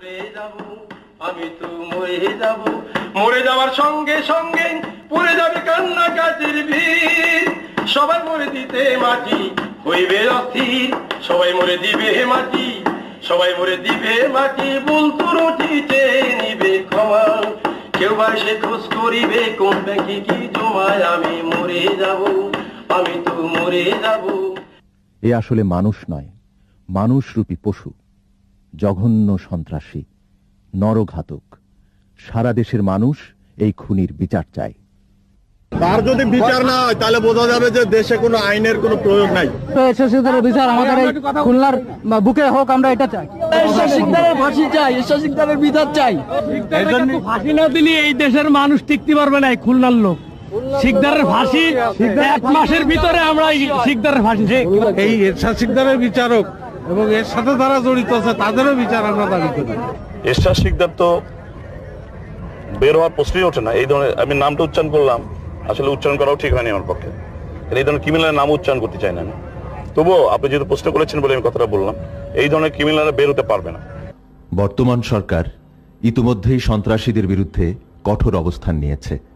মরে যাব, আমি তো মরে যাব, মরে যাওয়ার সঙ্গে সঙ্গে পড়ে যাবে কান্নাকাটির ভিড়। সবাই মরে দিতে মাটি হইবে অস্থির, সবাই মরে দিবে মাটি, সবাই মরে দিবে মাটি। ভুল ত্রুটিতে নিবে ক্ষমা, কেউ বা সে খোঁজ করিবে কোন ব্যাংকে কি জমায়। আমি মরে যাব, আমি তো মরে যাব। এ আসলে মানুষ নয়, মানুষরূপী পশু, জঘন্য সন্ত্রাসী, নরঘাতক। সারা দেশের মানুষ এই খুনির বিচার চায়। তার যদি বিচার না হয় তাহলে বোঝা যাবে যে দেশে কোনো আইনের কোনো প্রয়োগ নাই। বিচার আমাদের এই খুলনার বুকে হোক, আমরা এটা চাই। শিকদারের ফাঁসি চাই, শিকদারের বিচার চাই। ফাঁসি না দিলে এই দেশের মানুষ টিকতে পারবে না। খুলনার লোক শিকদারের ফাঁসি 1 মাসের ভিতরে আমরা শিকদারের ফাঁসি, এই এরশাদ শিকদারের বিচারক এবং এর সাথে যারা জড়িত আছে তাদেরও বিচার আমরা দাবি করি। এরশাদ শিকদার তো বের হওয়ার প্রশ্নই ওঠে না। এই ধরনের, আমি নামটা উচ্চারণ করলাম, আসলে উচ্চারণ করাও ঠিক হয়নি আমার পক্ষে। এই ধরনের ক্রিমিনালের নাম উচ্চারণ করতে চাই না আমি। তবুও আপনি যেহেতু প্রশ্ন করেছেন বলে আমি কথাটা বললাম, এই ধরনের ক্রিমিনালরা বের হতে পারবে না। বর্তমান সরকার ইতিমধ্যেই সন্ত্রাসীদের বিরুদ্ধে কঠোর অবস্থান নিয়েছে।